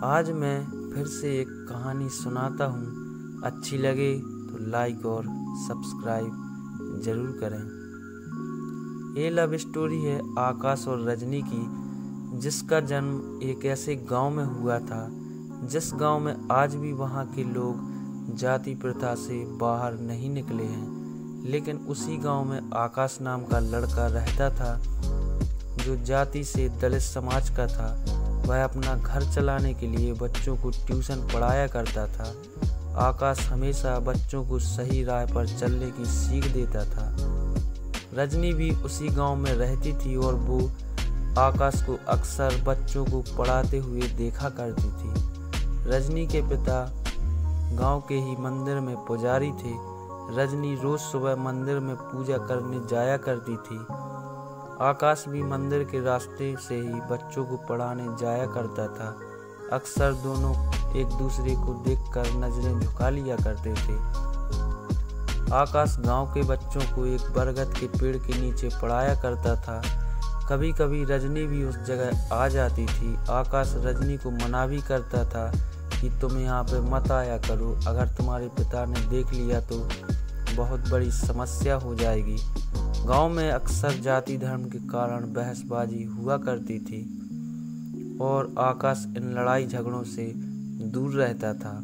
आज मैं फिर से एक कहानी सुनाता हूँ। अच्छी लगे तो लाइक और सब्सक्राइब ज़रूर करें। ये लव स्टोरी है आकाश और रजनी की, जिसका जन्म एक ऐसे गांव में हुआ था जिस गांव में आज भी वहां के लोग जाति प्रथा से बाहर नहीं निकले हैं। लेकिन उसी गांव में आकाश नाम का लड़का रहता था जो जाति से दलित समाज का था। वह अपना घर चलाने के लिए बच्चों को ट्यूशन पढ़ाया करता था। आकाश हमेशा बच्चों को सही राह पर चलने की सीख देता था। रजनी भी उसी गांव में रहती थी और वो आकाश को अक्सर बच्चों को पढ़ाते हुए देखा करती थी। रजनी के पिता गांव के ही मंदिर में पुजारी थे। रजनी रोज सुबह मंदिर में पूजा करने जाया करती थी। आकाश भी मंदिर के रास्ते से ही बच्चों को पढ़ाने जाया करता था। अक्सर दोनों एक दूसरे को देखकर नजरें झुका लिया करते थे। आकाश गांव के बच्चों को एक बरगद के पेड़ के नीचे पढ़ाया करता था। कभी कभी रजनी भी उस जगह आ जाती थी। आकाश रजनी को मना भी करता था कि तुम यहाँ पे मत आया करो, अगर तुम्हारे पिता ने देख लिया तो बहुत बड़ी समस्या हो जाएगी। गांव में अक्सर जाति धर्म के कारण बहसबाजी हुआ करती थी और आकाश इन लड़ाई झगड़ों से दूर रहता था।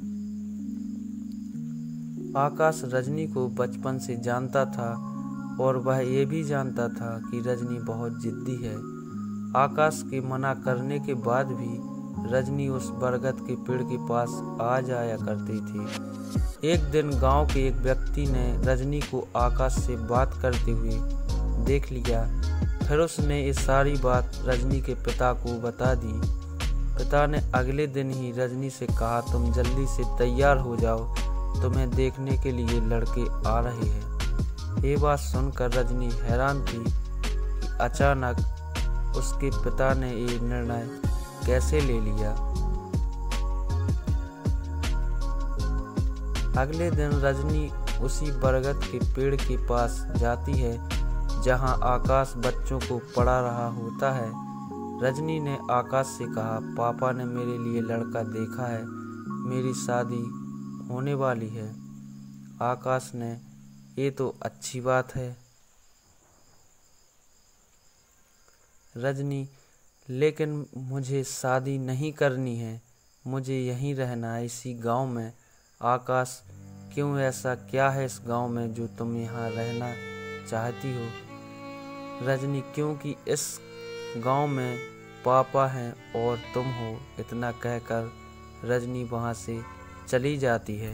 आकाश रजनी को बचपन से जानता था और वह ये भी जानता था कि रजनी बहुत जिद्दी है। आकाश के मना करने के बाद भी रजनी उस बरगद के पेड़ के पास आ जाया करती थी। एक दिन गांव के एक व्यक्ति ने रजनी को आकाश से बात करते हुए देख लिया। फिर उसने ये सारी बात रजनी के पिता को बता दी। पिता ने अगले दिन ही रजनी से कहा, तुम जल्दी से तैयार हो जाओ, तुम्हें देखने के लिए लड़के आ रहे हैं। ये बात सुनकर रजनी हैरान थी कि अचानक उसके पिता ने ये निर्णय कैसे ले लिया। अगले दिन रजनी उसी बरगद के पेड़ के पास जाती है जहां आकाश बच्चों को पढ़ा रहा होता है। रजनी ने आकाश से कहा, पापा ने मेरे लिए लड़का देखा है, मेरी शादी होने वाली है। आकाश ने, ये तो अच्छी बात है। रजनी, लेकिन मुझे शादी नहीं करनी है, मुझे यहीं रहना है इसी गांव में। आकाश, क्यों, ऐसा क्या है इस गांव में जो तुम यहाँ रहना चाहती हो? रजनी, क्योंकि इस गांव में पापा हैं और तुम हो। इतना कहकर रजनी वहाँ से चली जाती है।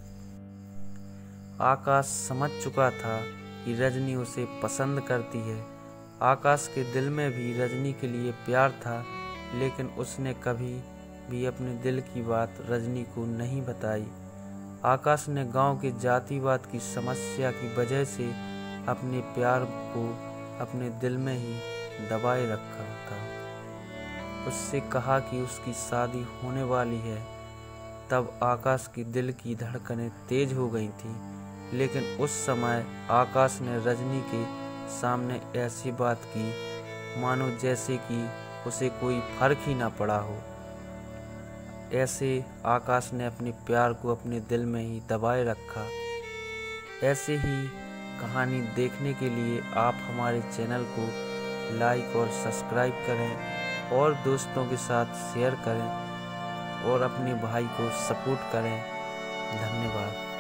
आकाश समझ चुका था कि रजनी उसे पसंद करती है। आकाश के दिल में भी रजनी के लिए प्यार था, लेकिन उसने कभी भी अपने दिल की बात रजनी को नहीं बताई। आकाश ने गांव के जातिवाद की समस्या की वजह से अपने प्यार को अपने दिल में ही दबाए रखा था। उससे कहा कि उसकी शादी होने वाली है। तब आकाश के दिल की धड़कनें तेज हो गई थी, लेकिन उस समय आकाश ने रजनी के सामने ऐसी बात की मानो जैसे कि उसे कोई फर्क ही ना पड़ा हो। ऐसे आकाश ने अपने प्यार को अपने दिल में ही दबाए रखा। ऐसे ही कहानी देखने के लिए आप हमारे चैनल को लाइक और सब्सक्राइब करें और दोस्तों के साथ शेयर करें और अपने भाई को सपोर्ट करें। धन्यवाद।